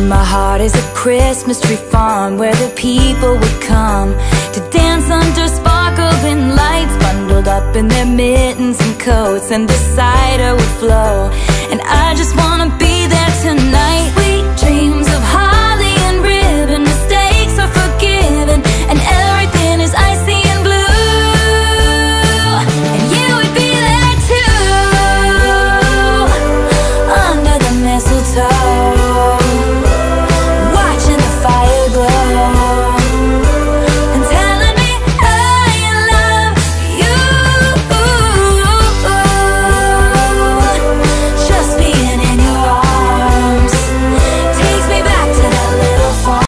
My heart is a Christmas tree farm where the people would come to dance under sparkling lights, bundled up in their mittens and coats, and the cider